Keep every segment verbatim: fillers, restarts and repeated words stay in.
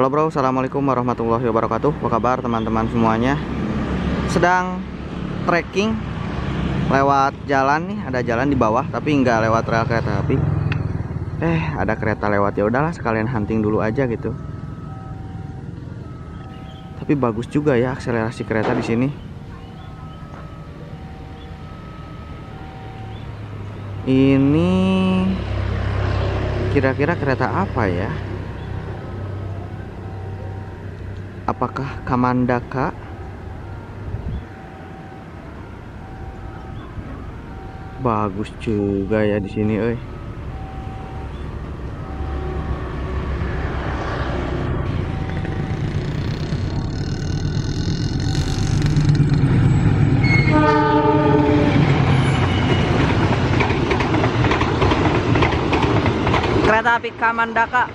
Halo bro, assalamualaikum warahmatullahi wabarakatuh. Apa kabar teman-teman semuanya? Sedang trekking lewat jalan nih, ada jalan di bawah tapi nggak lewat rel kereta api. Eh, ada kereta lewat, ya udahlah sekalian hunting dulu aja gitu. Tapi bagus juga ya akselerasi kereta di sini. Ini kira-kira kereta apa ya? Apakah Kamandaka? Bagus juga ya di sini, euy. Kereta api Kamandaka.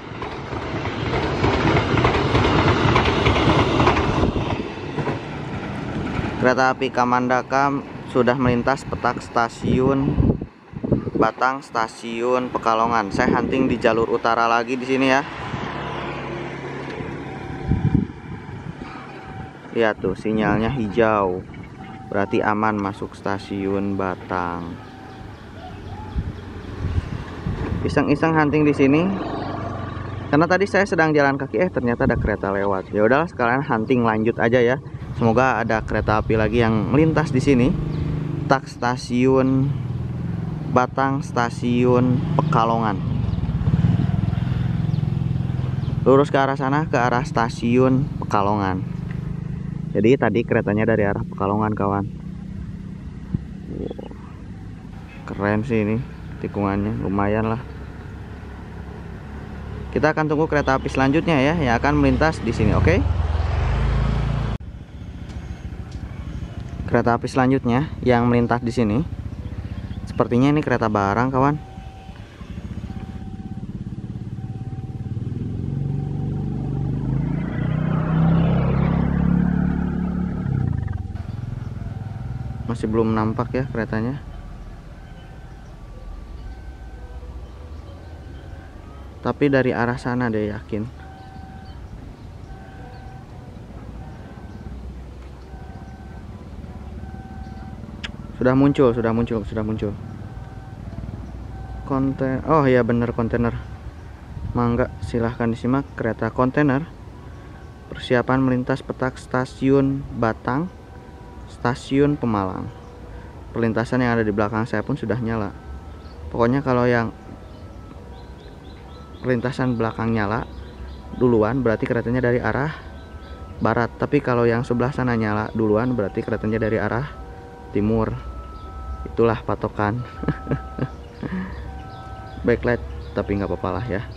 Kereta api Kamandaka sudah melintas petak stasiun Batang, stasiun Pekalongan. Saya hunting di jalur utara lagi di sini ya. Lihat tuh sinyalnya hijau. Berarti aman masuk stasiun Batang. Iseng-iseng hunting di sini. Karena tadi saya sedang jalan kaki, eh ternyata ada kereta lewat. Ya udahlah sekalian hunting lanjut aja ya. Semoga ada kereta api lagi yang melintas di sini. Tak stasiun Batang, stasiun Pekalongan. Lurus ke arah sana, ke arah stasiun Pekalongan. Jadi tadi keretanya dari arah Pekalongan, kawan. Wow. Keren sih ini tikungannya, lumayan lah. Kita akan tunggu kereta api selanjutnya ya, yang akan melintas di sini, oke? Okay? Kereta api selanjutnya yang melintas di sini, sepertinya ini kereta barang, kawan. Masih belum nampak ya keretanya. Tapi dari arah sana deh, yakin. Sudah muncul, sudah muncul, sudah muncul. Konten, oh ya bener, kontainer. Mangga, silahkan disimak. Kereta kontainer persiapan melintas petak stasiun Batang, stasiun Pemalang. Perlintasan yang ada di belakang saya pun sudah nyala. Pokoknya kalau yang perlintasan belakang nyala duluan, berarti keretanya dari arah barat. Tapi kalau yang sebelah sana nyala duluan, berarti keretanya dari arah timur. Itulah patokan. Backlight, tapi nggak apa-apa lah ya.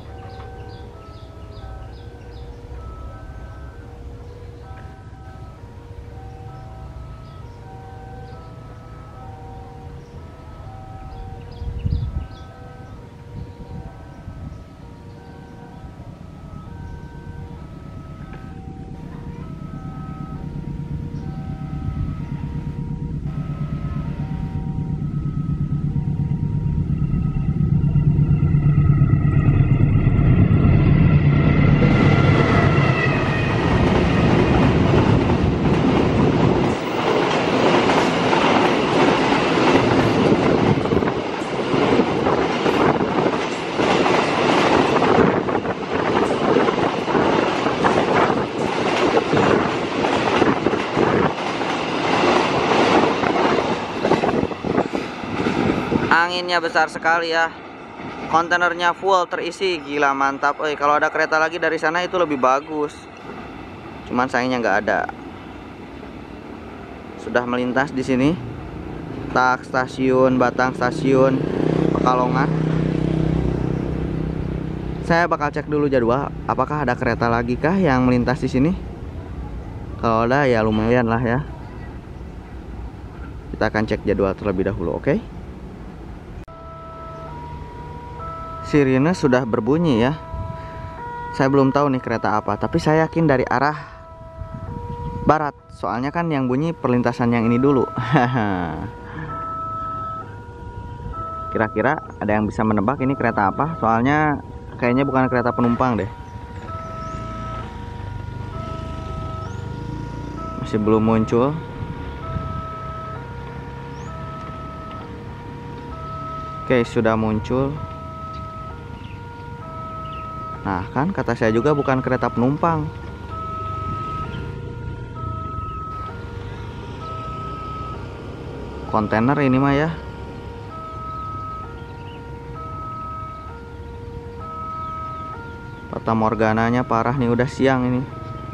Anginnya besar sekali ya. Kontainernya full terisi, gila mantap. Eh kalau ada kereta lagi dari sana itu lebih bagus. Cuman sayangnya nggak ada. Sudah melintas di sini. Tak stasiun Batang, stasiun Pekalongan. Saya bakal cek dulu jadwal, apakah ada kereta lagi kah yang melintas di sini. Kalau ada ya lumayan lah ya. Kita akan cek jadwal terlebih dahulu, oke? Okay? Sirine sudah berbunyi ya. Saya belum tahu nih kereta apa, tapi saya yakin dari arah barat. Soalnya kan yang bunyi perlintasan yang ini dulu. Kira-kira ada yang bisa menebak ini kereta apa? Soalnya kayaknya bukan kereta penumpang deh. masih belum muncul. Oke, sudah muncul. Nah, kan kata saya juga bukan kereta penumpang. Kontainer ini mah ya. Fata Morgananya parah nih, udah siang ini.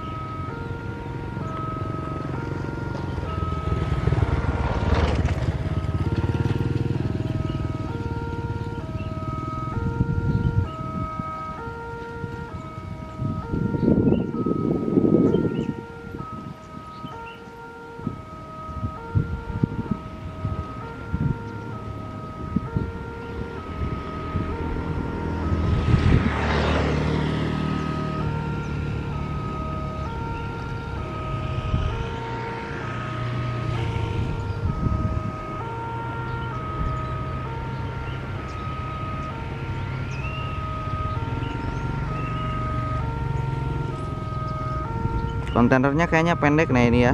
Kontainernya kayaknya pendek nah ini ya.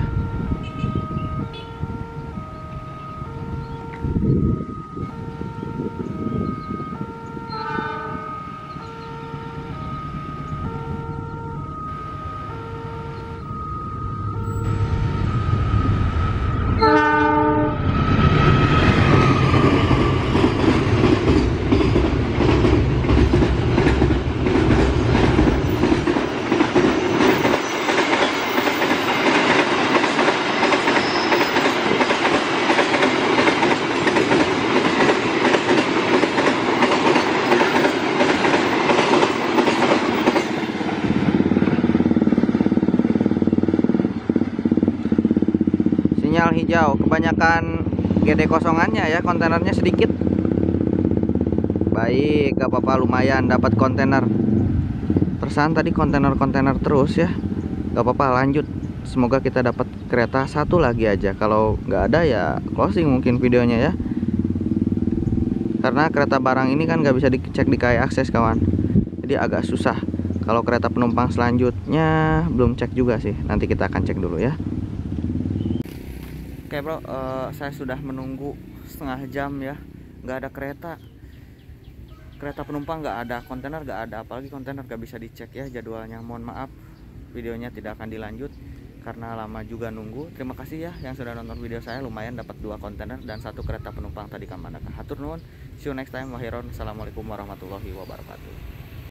Sinyal hijau, kebanyakan G D kosongannya ya, kontainernya sedikit. Baik, gak apa-apa, lumayan dapat kontainer. Perasaan tadi kontainer-kontainer terus ya. Gak apa-apa, lanjut. Semoga kita dapat kereta satu lagi aja. Kalau nggak ada ya closing mungkin videonya ya. Karena kereta barang ini kan nggak bisa dicek di K A I Akses kawan. Jadi agak susah. Kalau kereta penumpang selanjutnya belum cek juga sih. Nanti kita akan cek dulu ya. Oke bro, uh, saya sudah menunggu setengah jam ya, nggak ada kereta, kereta penumpang nggak ada, kontainer nggak ada, apalagi kontainer nggak bisa dicek ya jadwalnya. Mohon maaf, videonya tidak akan dilanjut karena lama juga nunggu. Terima kasih ya yang sudah nonton video saya, lumayan dapat dua kontainer dan satu kereta penumpang tadi kamana. Hatur nuhun, see you next time. Wahiron, assalamualaikum warahmatullahi wabarakatuh.